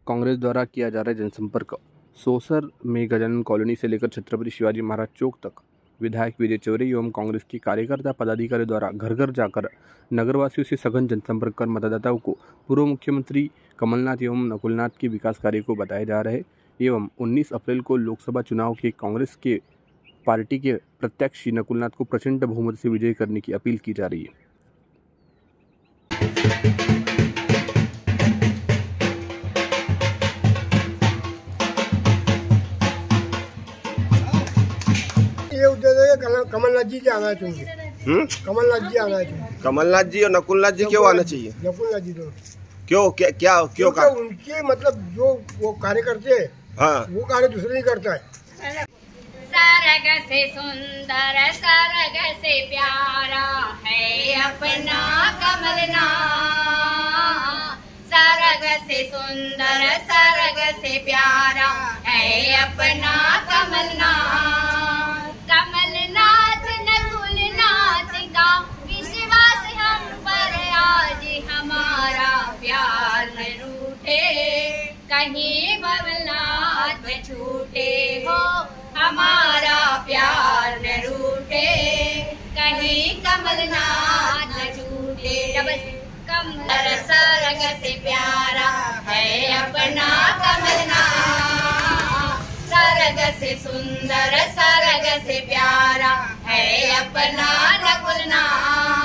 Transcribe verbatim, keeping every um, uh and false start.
कांग्रेस द्वारा किया जा रहा है जनसंपर्क। सोसर में गजानन कॉलोनी से लेकर छत्रपति शिवाजी महाराज चौक तक विधायक विजय चौरे एवं कांग्रेस के कार्यकर्ता पदाधिकारी द्वारा घर घर जाकर नगरवासियों से सघन जनसंपर्क कर मतदाताओं को पूर्व मुख्यमंत्री कमलनाथ एवं नकुलनाथ के विकास कार्य को बताए जा रहे एवं उन्नीस अप्रैल को लोकसभा चुनाव के कांग्रेस के पार्टी के प्रत्याशी नकुलनाथ को प्रचंड बहुमत से विजयी करने की अपील की जा रही है। ये उद्देश्य है कमलनाथ जी के आना चाहिए। हम्म कमलनाथ जी आना चाहिए। कमलनाथ जी और नकुलनाथ जी क्यों आना चाहिए? नकुलनाथ जी तो क्यों क्या क्या क्यों का? उनके मतलब जो वो कार्य करते हैं, हाँ, वो कार्य दूसरे नहीं करता है। सरग से सुंदर सरग से प्यारा है अपना कमलनाथ। सरग से सुंदर सरग से प्यारा है अपना कमलनाथ। कमलनाथ नकुलनाथ का विश्वास हम पर आज हमारा प्यार न रूठे, कहीं भवनाथ छूटे हो हमारा प्यार न रूठे, कहीं कमलनाथ न छूटे। कमल सरग से प्यारा है अपना कमलनाथ। सरग से सुंदर सरग से प्यारा है अपना नकुलनाथ।